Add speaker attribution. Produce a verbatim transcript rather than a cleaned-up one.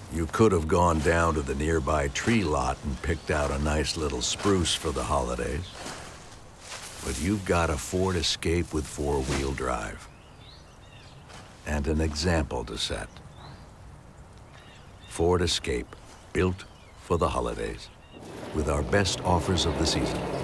Speaker 1: You could have gone down to the nearby tree lot and picked out a nice little spruce for the holidays. But you've got a Ford Escape with four-wheel drive. And an example to set. Ford Escape, built for the holidays, with our best offers of the season.